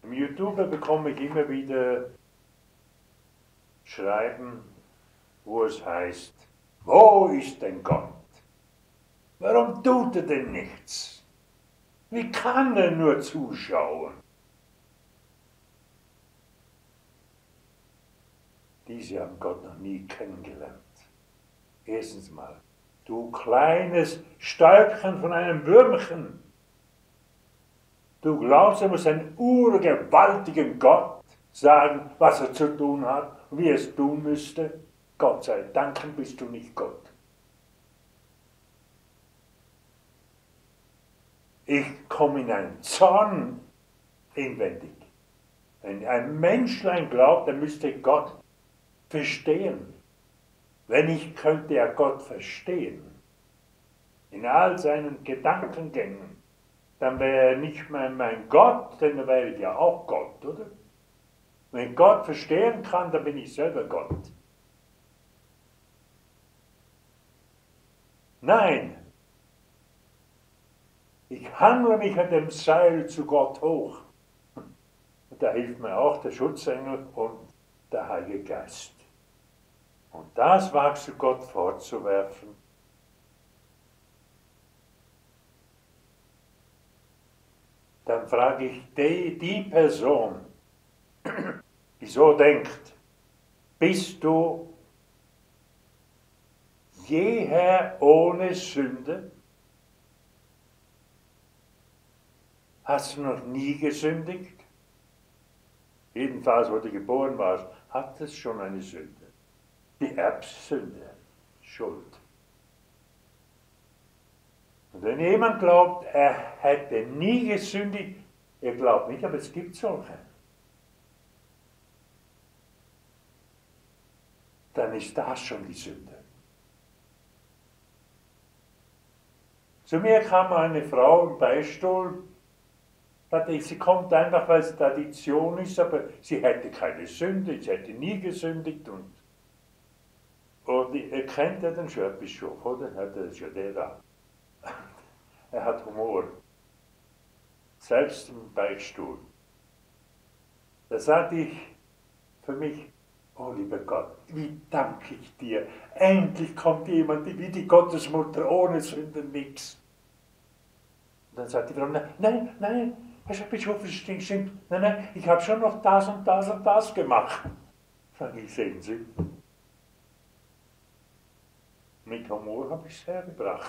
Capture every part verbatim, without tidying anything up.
Im YouTube bekomme ich immer wieder Schreiben, wo es heißt, wo ist denn Gott? Warum tut er denn nichts? Wie kann er nur zuschauen? Diese haben Gott noch nie kennengelernt. Erstens mal, du kleines Stäubchen von einem Würmchen. Du glaubst, er muss einen urgewaltigen Gott sagen, was er zu tun hat und wie er es tun müsste. Gott sei Dank bist du nicht Gott. Ich komme in einen Zorn inwendig. Wenn ein Menschlein glaubt, er müsste Gott verstehen. Wenn ich könnte ja Gott verstehen, in all seinen Gedankengängen, dann wäre er nicht mehr mein Gott, denn dann wäre ich ja auch Gott, oder? Wenn ich Gott verstehen kann, dann bin ich selber Gott. Nein, ich handle mich an dem Seil zu Gott hoch. Und da hilft mir auch der Schutzengel und der Heilige Geist. Und das wagst du Gott vorzuwerfen. Dann frage ich die, die Person, die so denkt, bist du jeher ohne Sünde? Hast du noch nie gesündigt? Jedenfalls, wo du geboren warst, hattest du schon eine Sünde. Die Erbsünde, Schuld. Und wenn jemand glaubt, er hätte nie gesündigt, er glaubt nicht, aber es gibt solche. Dann ist das schon die Sünde. Zu mir kam eine Frau im Beistuhl, sie kommt einfach, weil es Tradition ist, aber sie hätte keine Sünde, sie hätte nie gesündigt. Und, und ihr kennt ja den Schwertbischof, oder? Das ist ja der da. Er hat Humor. Selbst im Beichtstuhl. Da sagte ich für mich, oh lieber Gott, wie danke ich dir. Endlich kommt jemand wie die Gottesmutter ohne Sünde nix. Und dann sagt die Frau, nein, nein, nein, Herr Schwertbischof, es stimmt, stimmt. Nein, nein, ich habe schon noch das und das und das gemacht. Sag ich, sehen Sie. Mit Humor habe ich es hergebracht.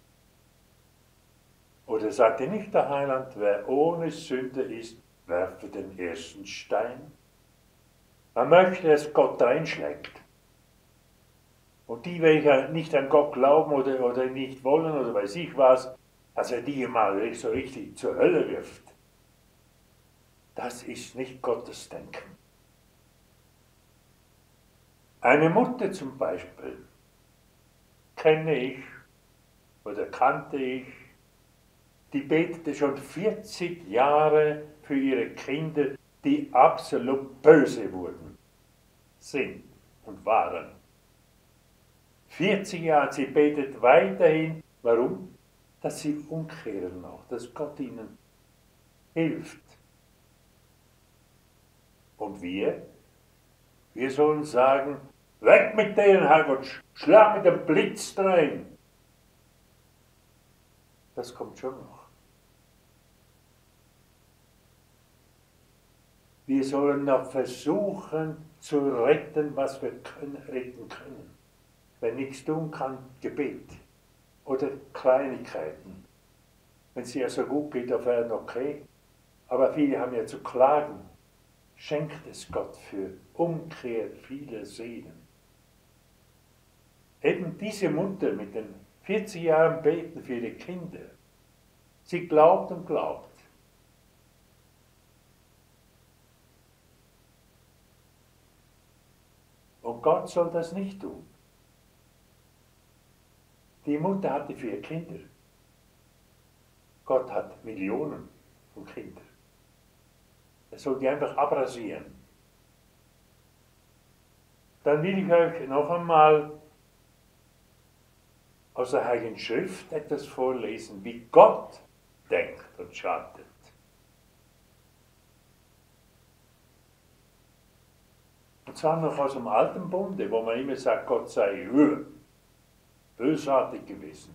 Oder sagte nicht der Heiland, wer ohne Sünde ist, werfe den ersten Stein? Man möchte, dass Gott reinschlägt. Und die, welche nicht an Gott glauben oder, oder nicht wollen oder weiß ich was, dass er die mal so richtig zur Hölle wirft. Das ist nicht Gottes Denken. Eine Mutter zum Beispiel kenne ich oder kannte ich, die betete schon vierzig Jahre für ihre Kinder, die absolut böse wurden, sind und waren. vierzig Jahre, sie betet weiterhin. Warum? Dass sie umkehren auch, dass Gott ihnen hilft. Und wir? Wir sollen sagen, weg mit denen, Herrgott, schlag mit dem Blitz rein. Das kommt schon noch. Wir sollen noch versuchen zu retten, was wir können, retten können. Wenn nichts tun kann, Gebet oder Kleinigkeiten. Wenn es ja so gut geht auf Erden, okay. Aber viele haben ja zu klagen. Schenkt es Gott für Umkehr vieler Seelen. Eben diese Mutter mit den vierzig Jahren Beten für ihre Kinder. Sie glaubt und glaubt. Und Gott soll das nicht tun. Die Mutter hatte vier Kinder. Gott hat Millionen von Kindern. Er soll die einfach abrasieren. Dann will ich euch noch einmal aus der Heiligen Schrift etwas vorlesen, wie Gott denkt und schaltet. Und zwar noch aus dem alten Bunde, wo man immer sagt, Gott sei höher, bösartig gewesen.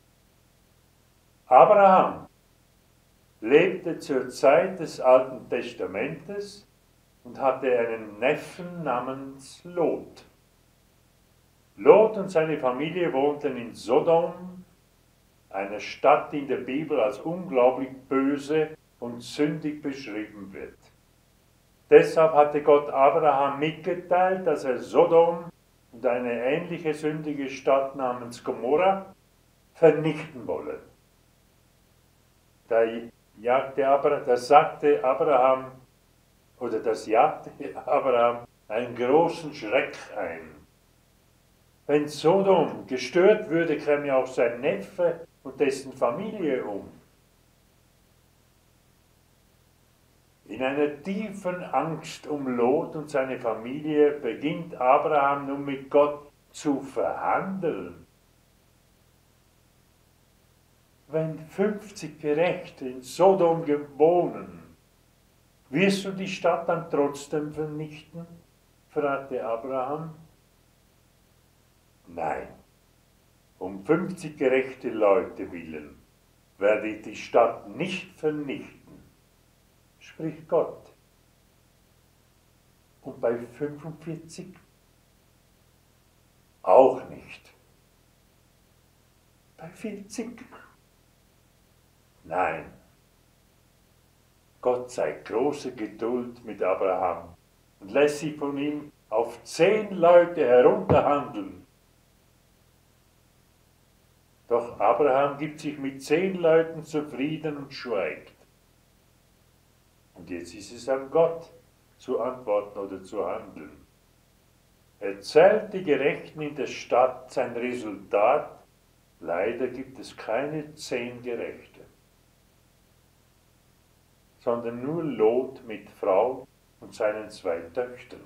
Abraham lebte zur Zeit des Alten Testamentes und hatte einen Neffen namens Lot. Lot und seine Familie wohnten in Sodom, einer Stadt, die in der Bibel als unglaublich böse und sündig beschrieben wird. Deshalb hatte Gott Abraham mitgeteilt, dass er Sodom und eine ähnliche sündige Stadt namens Gomorra vernichten wolle. Da jagte Abraham, das sagte Abraham, oder das jagte Abraham einen großen Schreck ein. Wenn Sodom gestört würde, käme auch sein Neffe und dessen Familie um. In einer tiefen Angst um Lot und seine Familie beginnt Abraham nun mit Gott zu verhandeln. Wenn fünfzig Gerechte in Sodom wohnen, wirst du die Stadt dann trotzdem vernichten? Fragte Abraham. Nein, um fünfzig gerechte Leute willen werde ich die Stadt nicht vernichten, spricht Gott. Und bei fünfundvierzig auch nicht. Bei vierzig? Nein. Gott zeigt große Geduld mit Abraham und lässt sich von ihm auf zehn Leute herunterhandeln. Doch Abraham gibt sich mit zehn Leuten zufrieden und schweigt. Und jetzt ist es an Gott zu antworten oder zu handeln. Er zählt die Gerechten in der Stadt, sein Resultat. Leider gibt es keine zehn Gerechte, sondern nur Lot mit Frau und seinen zwei Töchtern.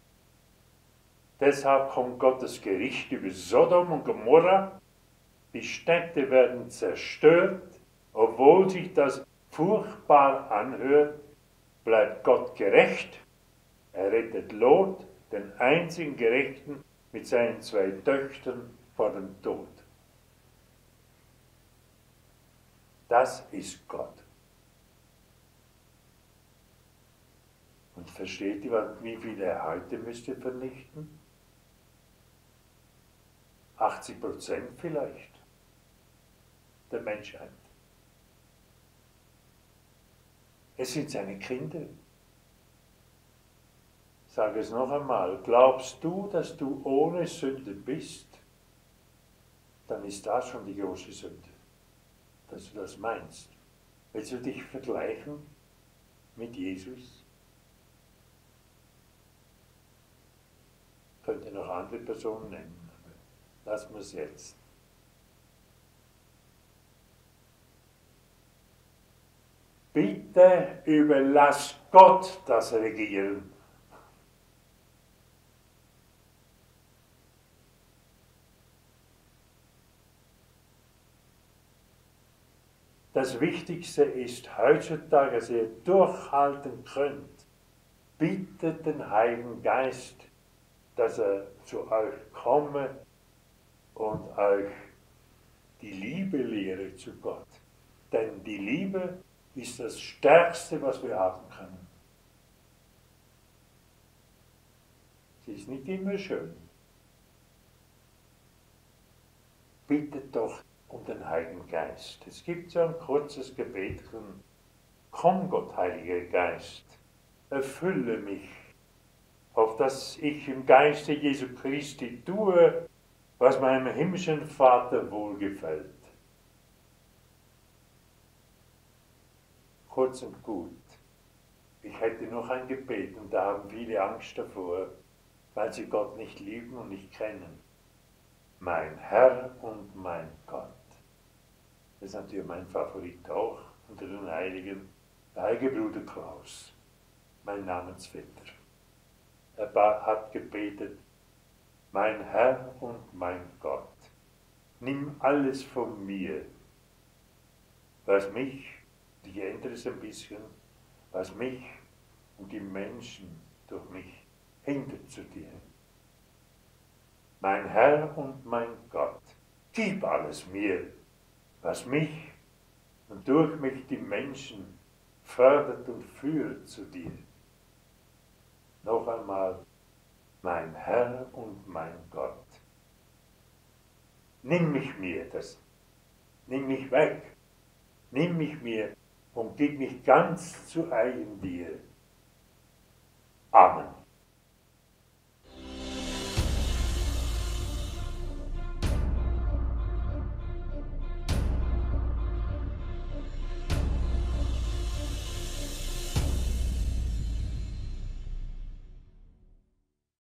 Deshalb kommt Gottes Gericht über Sodom und Gomorra. Die Städte werden zerstört, obwohl sich das furchtbar anhört, bleibt Gott gerecht. Er rettet Lot, den einzigen Gerechten, mit seinen zwei Töchtern vor dem Tod. Das ist Gott. Und versteht ihr, wie viel er heute müsste vernichten? achtzig Prozent vielleicht der Menschheit. Es sind seine Kinder. Ich sage es noch einmal, glaubst du, dass du ohne Sünde bist, dann ist das schon die große Sünde, dass du das meinst. Willst du dich vergleichen mit Jesus? Ich könnte noch andere Personen nennen, aber lassen wir es jetzt. Bitte überlass Gott das Regieren. Das Wichtigste ist heutzutage, dass ihr durchhalten könnt. Bittet den Heiligen Geist, dass er zu euch komme und euch die Liebe lehre zu Gott. Denn die Liebe ist das Stärkste, was wir haben können. Sie ist nicht immer schön. Bittet doch um den Heiligen Geist. Es gibt so ein kurzes Gebet von: Komm Gott, Heiliger Geist, erfülle mich, auf dass ich im Geiste Jesu Christi tue, was meinem himmlischen Vater wohlgefällt. Kurz und gut. Ich hätte noch ein Gebet und da haben viele Angst davor, weil sie Gott nicht lieben und nicht kennen. Mein Herr und mein Gott. Das ist natürlich mein Favorit auch unter den Heiligen, der heilige Bruder Klaus, mein Namensvetter. Er hat gebetet: Mein Herr und mein Gott, nimm alles von mir, was mich, ich ändere es ein bisschen, was mich und die Menschen durch mich hinter zu dir. Mein Herr und mein Gott, gib alles mir, was mich und durch mich die Menschen fördert und führt zu dir. Noch einmal, mein Herr und mein Gott. Nimm mich mir, das, nimm mich weg, nimm mich mir und gib mich ganz zu eigen dir. Amen.